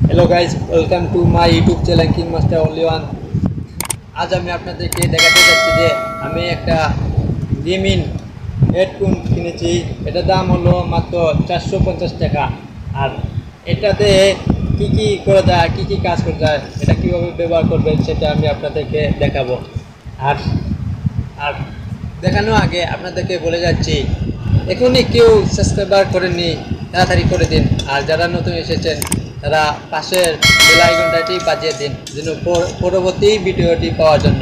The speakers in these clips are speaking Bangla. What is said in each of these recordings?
Hello guys, welcome to my YouTube channel king master only one. আজ আমি আপনাদেরকে দেখাতে যাচ্ছি যে আমি একটা গেমিং হেডফোন কিনেছি। এটার দাম হলো মাত্র 450 টাকা। আর এটাতে কি কি করা যায়, কি কি কাজ করা যায়, এটা কীভাবে ব্যবহার করবেন সেটা আমি আপনাদেরকে দেখাবো। আর আর দেখানোর আগে আপনাদেরকে বলে যাচ্ছি, এখনই কেউ সাবস্ক্রাইবার করেননি তাড়াতাড়ি করে দিন। আর যারা নতুন এসেছেন তারা পাশের বেল আইকনটাটি বাজিয়ে দিন যেন পরবর্তী ভিডিওটি পাওয়ার জন্য।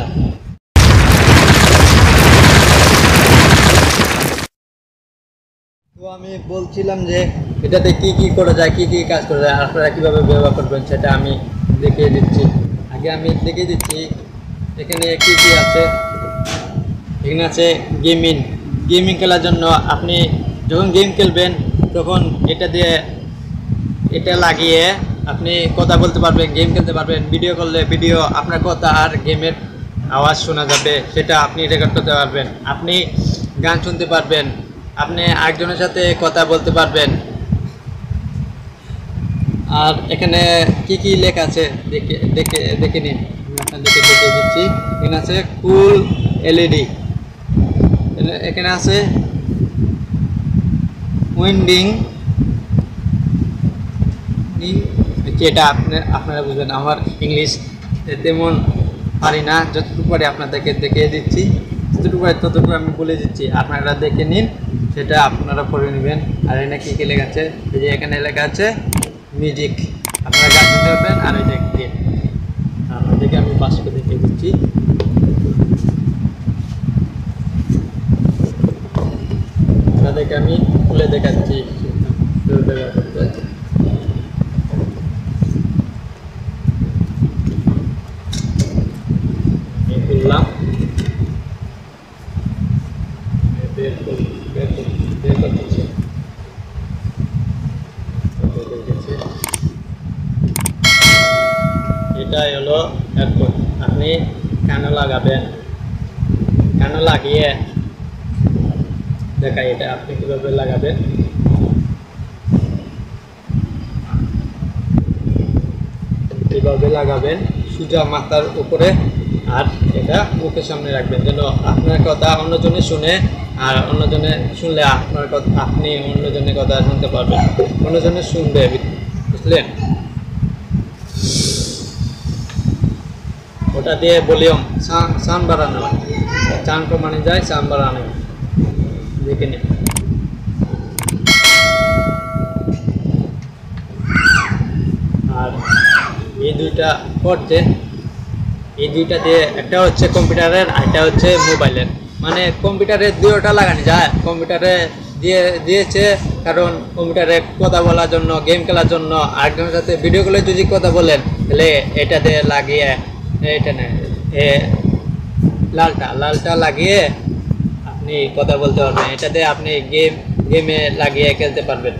তো আমি বলছিলাম যে এটাতে কি কি করা যায়, কি কি কাজ করা যায়, আপনারা কীভাবে ব্যবহার করবেন সেটা আমি দেখিয়ে দিচ্ছি। আগে আমি দেখিয়ে দিচ্ছি এখানে কি কি আছে। এখানে আছে গেমিং খেলার জন্য। আপনি যখন গেম খেলবেন তখন এটা লাগিয়ে আপনি কথা বলতে পারবেন, গেম খেলতে পারবেন। ভিডিও করলে ভিডিও আপনার কথা আর গেমের আওয়াজ শোনা যাবে, সেটা আপনি রেকর্ড করতে পারবেন। আপনি গান শুনতে পারবেন, আপনি আরেকজনের সাথে কথা বলতে পারবেন। আর এখানে কি কি লেখা আছে দেখে নিন, আপনাদেরকে দেখে দিচ্ছি। এখানে আছে কুল এলইডি, এখানে আছে উইন্ডিং, যেটা আপনারা বুঝবেন। আমার ইংলিশ তেমন পারি না, যতটুকু পারি আপনাদেরকে দেখিয়ে দিচ্ছি, যতটুকু পারি ততটুকু আমি বলে দিচ্ছি, আপনারা দেখে নিন, সেটা আপনারা পড়ে নেবেন। আর এখানে কী কী লেখা আছে, এই যে এখানে লেখা আছে মিউজিক, আপনারা গান শুনতে পারবেন। আর এই যে গেম, আপনাদেরকে আমি বাস্তবে দেখিয়ে দিচ্ছি। আপনাদেরকে আমি খুলে দেখাচ্ছি ব্যবহার করতে। খুললাম, এটাই হলো হেডফোন। আপনি কানে লাগাবেন, কানে লাগিয়ে দেখাই এটা আপনি কীভাবে লাগাবেন। এইভাবে লাগাবেন সোজা মাথার উপরে, আর এটা মুখের সামনে রাখবেন যেন আপনার কথা অন্যজনে শুনে, আর অন্যজনে শুনলে আপনার কথা, আপনি অন্যজনের কথা শুনতে পারবেন, অন্যজনে শুনবে, বুঝলেন? ওটা দিয়ে ভলিউম সাউন্ড বাড়ানো, সাউন্ড কমানো যায়, সাউন্ড বাড়ানো, দেখে নিন। আর এই দুইটা করছে, এই দুইটা দিয়ে একটা হচ্ছে কম্পিউটারের, আর একটা হচ্ছে মোবাইলের। মানে কম্পিউটারে দুইটা লাগানো যায়, কম্পিউটারে দিয়েছে কারণ কম্পিউটারে কথা বলার জন্য, গেম খেলার জন্য, আরেকজনের সাথে ভিডিও কলে যদি কথা বলেন তাহলে এটা দিয়ে লাগিয়ে, এটা না লালটা লাগিয়ে আপনি কথা বলতে পারবেন। এটাতে আপনি গেমে লাগিয়ে খেলতে পারবেন।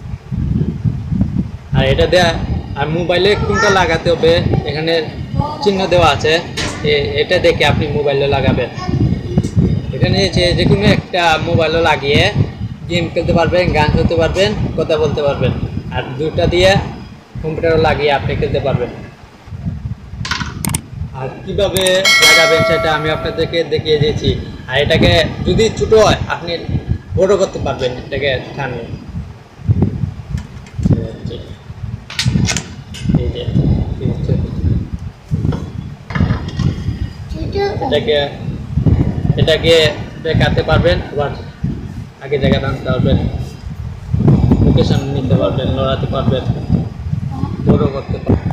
আর এটা দিয়ে, আর মোবাইলে কোনটা লাগাতে হবে এখানে চিহ্ন দেওয়া আছে, এটা দেখে আপনি মোবাইলে লাগাবেন। এখানে যে কোনো একটা মোবাইলে লাগিয়ে গেম খেলতে পারবেন, গান শুনতে পারবেন, কথা বলতে পারবেন। আর দুটা দিয়ে কম্পিউটারে লাগিয়ে আপনি খেলতে পারবেন। আর কীভাবে লাগাবেন সেটা আমি আপনাদেরকে দেখিয়ে দিয়েছি। আর এটাকে যদি ছোটো হয় আপনি বড় করতে পারবেন, এটাকে টানে, এটাকে দেখাতে পারবেন, আবার আগে জায়গা টানতে পারবেন, মুখের সামনে নিতে পারবেন, লড়াতে পারবেন, বড় করতে পারবেন।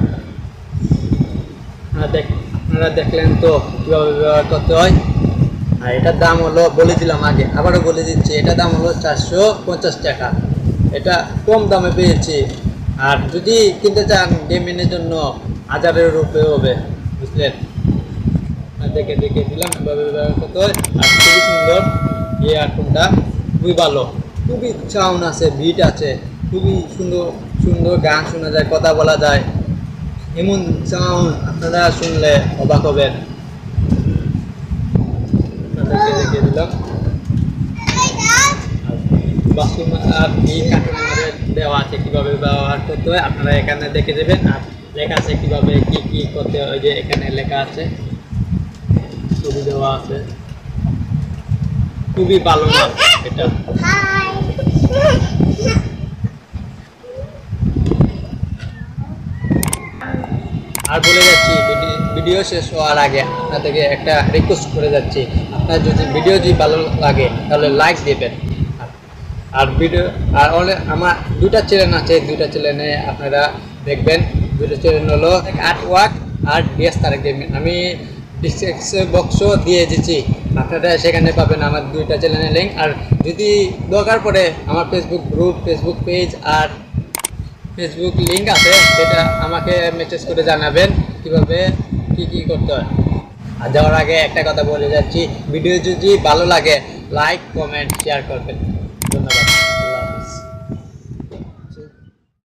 আপনারা দেখলেন তো কীভাবে ব্যবহার করতে হয়। আর এটার দাম হলো, বলে দিলাম আগে, আবারও বলে দিচ্ছি, এটার দাম হলো 450 টাকা। এটা কম দামে পেয়েছি। আর যদি কিনতে চান গেমিংয়ের জন্য 1000-এর উপরে হবে, বুঝলেন? দেখে দিলাম কীভাবে ব্যবহার করতে হয়। আর খুবই সুন্দর এই হেডফোনটা, খুবই ভালো, খুবই সাউন্ড আছে, বিট আছে, খুবই সুন্দর গান শোনা যায়, কথা বলা যায়। এমন সাউন্ড আপনারা শুনলে অবাক হবেন। আপনাদেরকে দেখিয়ে দিলাম। বাথরুম আর কি কার্টুনের মধ্যে দেওয়া আছে কীভাবে ব্যবহার করতে হয় আপনারা এখানে দেখে দেবেন। আর লেখা আছে কীভাবে কী কী করতে হয়, যে এখানে লেখা আছে, ছবি দেওয়া আছে। খুবই ভালো নাম এটা। আর বলে যাচ্ছি, ভিডিও শেষ হওয়ার আগে আপনাদেরকে একটা রিকোয়েস্ট করে যাচ্ছি, আপনার যদি ভিডিও যদি ভালো লাগে তাহলে লাইক দেবেন। আর ভিডিও আর আমার দুটা চ্যানেল আছে, দুটা চ্যানেলে আপনারা দেখবেন। দুটো চ্যানেল হলো আর্ট ওয়ার্ক আর ডিএস তারেক গেমিং। আমি ডিসক্রিপশন বক্সও দিয়ে দিচ্ছি, আপনারা সেখানে পাবেন আমার দুইটা চ্যানেলের লিঙ্ক। আর যদি দরকার পড়ে আমার ফেসবুক গ্রুপ, ফেসবুক পেজ আর ফেসবুক লিঙ্ক আছে, সেটা আমাকে মেসেজ করে জানাবেন কীভাবে কী করতে হয়। আর যাওয়ার আগে একটা কথা বলে যাচ্ছি, ভিডিও যদি ভালো লাগে লাইক, কমেন্ট, শেয়ার করবেন।